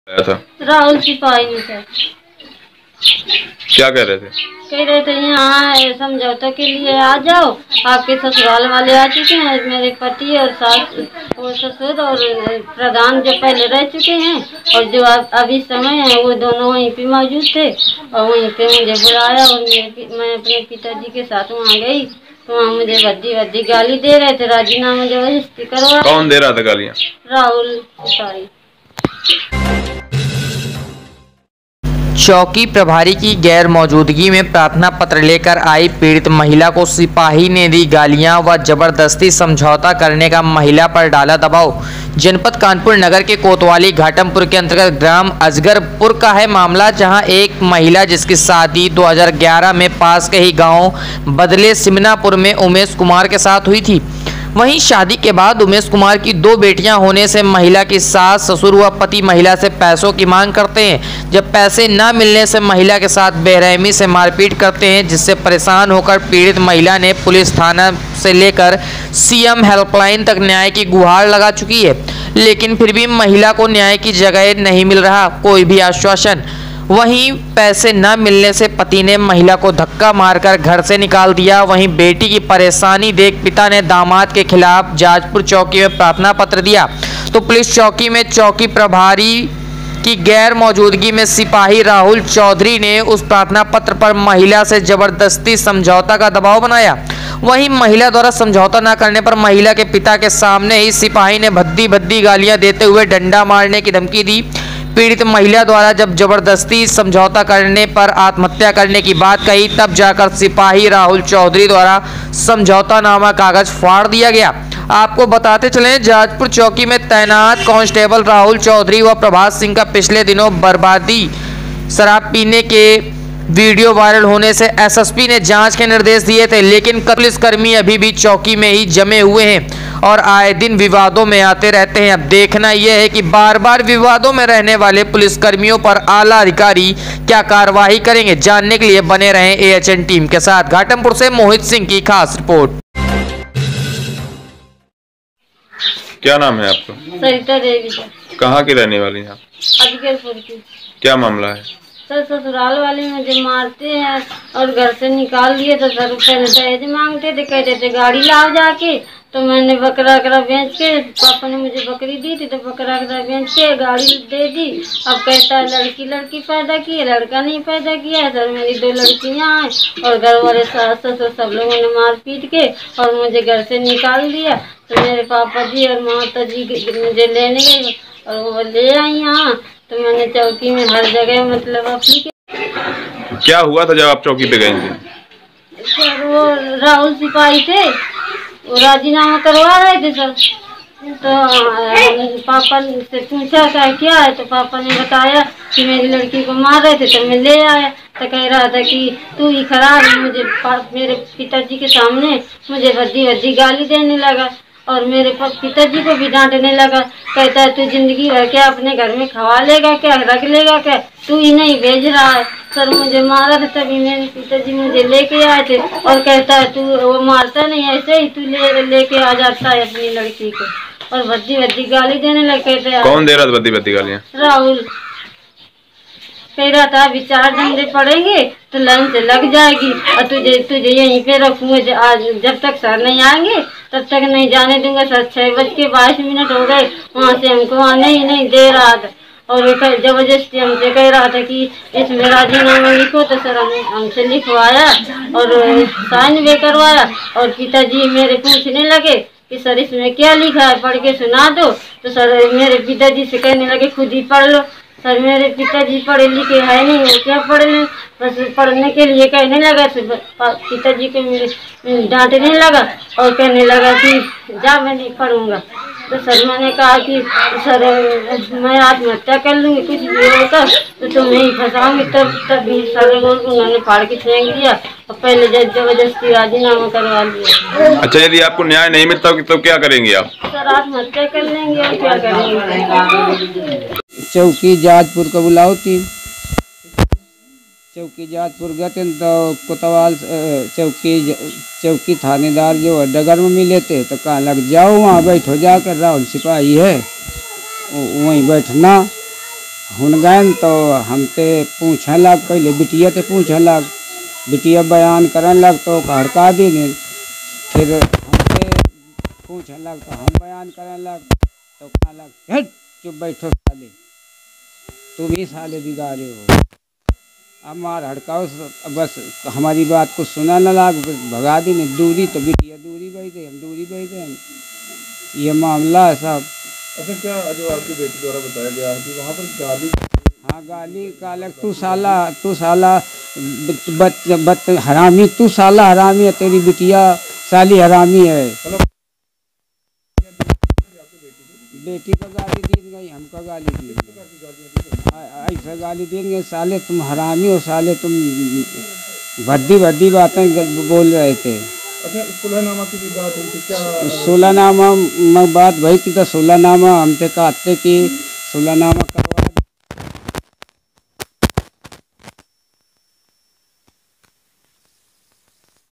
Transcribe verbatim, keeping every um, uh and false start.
आया था? राहुल सिपाही में सर। क्या कह रहे थे? कह रहे थे यहाँ समझौता के लिए आ जाओ, आपके ससुराल वाले आ चुके हैं, मेरे पति और सास और ससुर और प्रधान जो पहले रह चुके हैं और जो अभी समय है वो दोनों वहीं पे मौजूद थे और वहीं पे मुझे बुलाया और मेरे मैं अपने पिताजी के साथ वहाँ गई तो वहाँ मुझे भद्दी भद्दी गाली दे रहे थे, राजीनामा जबरदस्ती करवा। कौन दे रहा था गालियाँ? राहुल सिपाही। चौकी प्रभारी की गैर मौजूदगी में प्रार्थना पत्र लेकर आई पीड़ित महिला को सिपाही ने दी गालियां व जबरदस्ती समझौता करने का महिला पर डाला दबाव। जनपद कानपुर नगर के कोतवाली घाटमपुर के अंतर्गत ग्राम अजगरपुर का है मामला, जहां एक महिला जिसकी शादी दो हज़ार ग्यारह में पास के ही गांव बदले सिमनापुर में उमेश कुमार के साथ हुई थी। वहीं शादी के बाद उमेश कुमार की दो बेटियां होने से महिला की सास ससुर व पति महिला से पैसों की मांग करते हैं। जब पैसे न मिलने से महिला के साथ बेरहमी से मारपीट करते हैं, जिससे परेशान होकर पीड़ित महिला ने पुलिस थाना से लेकर सीएम हेल्पलाइन तक न्याय की गुहार लगा चुकी है, लेकिन फिर भी महिला को न्याय की जगह नहीं मिल रहा कोई भी आश्वासन। वहीं पैसे न मिलने से पति ने महिला को धक्का मारकर घर से निकाल दिया। वहीं बेटी की परेशानी देख पिता ने दामाद के खिलाफ जाजपुर चौकी में प्रार्थना पत्र दिया तो पुलिस चौकी में चौकी प्रभारी की गैर मौजूदगी में सिपाही राहुल चौधरी ने उस प्रार्थना पत्र पर महिला से जबरदस्ती समझौता का दबाव बनाया। वहीं महिला द्वारा समझौता न करने पर महिला के पिता के सामने ही सिपाही ने भद्दी भद्दी गालियां देते हुए डंडा मारने की धमकी दी। पीड़ित महिला द्वारा जब जबरदस्ती समझौता करने पर आत्महत्या करने की बात कही, तब जाकर सिपाही राहुल चौधरी द्वारा समझौता नामा कागज फाड़ दिया गया। आपको बताते चलें, जाजपुर चौकी में तैनात कांस्टेबल राहुल चौधरी व प्रभात सिंह का पिछले दिनों बर्बादी शराब पीने के वीडियो वायरल होने से एसएसपी ने जांच के निर्देश दिए थे, लेकिन पुलिसकर्मी अभी भी चौकी में ही जमे हुए हैं और आए दिन विवादों में आते रहते हैं। अब देखना यह है कि बार बार विवादों में रहने वाले पुलिसकर्मियों पर आला अधिकारी क्या कार्रवाई करेंगे। जानने के लिए बने रहें एएचएन टीम के साथ। घाटमपुर से मोहित सिंह की खास रिपोर्ट। क्या नाम है आपका? सरिता देवी। कहाँ की रहने वाली हैं आप? अजगरपुर की। क्या मामला है? सर ससुराल वाले मुझे मारते हैं और घर से निकाल दिए तो सर रुपये दहेज मांगते थे, कहते थे गाड़ी लाओ जाके, तो मैंने बकरा वकरा बेच के, पापा ने मुझे बकरी दी थी तो बकरा वकरा बेच के गाड़ी दे दी। अब कहता है लड़की लड़की पैदा की है, लड़का नहीं पैदा किया है। सर मेरी दो लड़कियां हैं और घर वाले सास ससुर सब लोगों ने मार पीट के और मुझे घर से निकाल दिया। तो मेरे पापा जी और माता जी मुझे लेने गए और वो ले आई यहाँ, तो मैंने चौकी में हर जगह मतलब अपनी। क्या हुआ था जब आप चौकी पे गए थे? सर वो राहुल सिपाही थे, वो राजीनामा करवा रहे थे सर। तो पापा से पूछा था क्या है, तो पापा ने बताया कि मेरी लड़की को मार रहे थे, तो मैं ले आया। तो कह रहा था कि तू ही खराब है, मुझे मेरे पिताजी के सामने मुझे भद्दी भद्दी गाली देने लगा और मेरे पिताजी को भी डांटने लगा। कहता है तू जिंदगी भर क्या अपने घर में खवा लेगा क्या, रख लेगा क्या, तू ही नहीं भेज रहा है। सर मुझे मारा था, तभी मेरे पिताजी मुझे लेके आए थे और कहता है तू वो मारता नहीं, ऐसे ही तू ले लेके आ जाता है अपनी लड़की को और भद्दी भद्दी गाली देने लगे थे। कौन दे रहा था भद्दी भद्दी गालियाँ? राहुल। कह रहा था अभी चार डंडे पड़ेंगे तो लाइन से लग जाएगी और तुझे तुझे यहीं पे रखूंगे, आज जब तक सर नहीं आएंगे तब तक नहीं जाने दूंगा। सर छः बज के बाईस मिनट हो गए, वहाँ से हमको आने ही नहीं दे रहा था और जबरदस्ती हमसे कह रहा था कि इसमें राजीनामा लिखो। तो सर हम हमसे लिखवाया और साइन भी करवाया और पिताजी मेरे पूछने लगे कि सर इसमें क्या लिखा है, पढ़ के सुना दो। तो सर मेरे पिताजी से कहने लगे खुद ही पढ़ लो। सर मेरे पिताजी पढ़े लिखे है नहीं, वो क्या पढ़ लें, बस पढ़ने के लिए कहने लगा। पिताजी को मेरे डांटने लगा और कहने लगा कि जा मैं नहीं पढ़ूंगा। तो सर मैंने कहा कि सर मैं आत्महत्या कर लूँगी, कुछ भी होता तो तुम्हें ही फंसाऊंगी। तब तब सर उन्होंने फाड़ के फेंक दिया और पहले जबरदस्ती राजीनामा करवा लिया। अच्छा, यदि आपको न्याय नहीं मिलता तो क्या करेंगे आप? सर आत्महत्या कर लेंगे और क्या करेंगे। चौकी जाजपुर का बुलाओ थी, चौकी जाजपुर गए थे तो कोतवाल चौकी चौकी थानेदार जो डगर में मिले थे तो कहा लग जाओ वहाँ बैठो जाकर, राहुल सिपाही है वहीं बैठना। हुन गए तो हमसे पूछने लग, पहले बिटिया से पूछने लग, बिटिया बयान करने लग तो हड़का दी ने। फिर हमसे पूछने लग तो हम बयान करने लग तो कहने लग हट चुप बैठो साले, तुम ही साले बिगाड़े हो। अब मार हड़काओ, बस हमारी बात को सुना न लग, भगा दी ने। दूरी तो बिटिया दूरी बैठे, हम दूरी बैठे हम। ये मामला है साहब। अच्छा, क्या जो आपकी बेटी द्वारा बताया गया है कि वहाँ पर गाली, हाँ गाली कालक, तू साला, तू साला बत, बत हरामी, तू साला हरामी है, तेरी बिटिया साली हरामी है। बेटी को गाली दी गई, हमको गाली दी गई, ऐसा गाली दी गई, साले तुम हरामी हो, साले तुम भद्दी भद्दी बातें बोल रहे थे। अच्छा, सुलहनामा की भी बात हुई थी क्या? सुलहनामा में बात भाई की तो सुलहनामा हमसे कहते कि सुलहनामा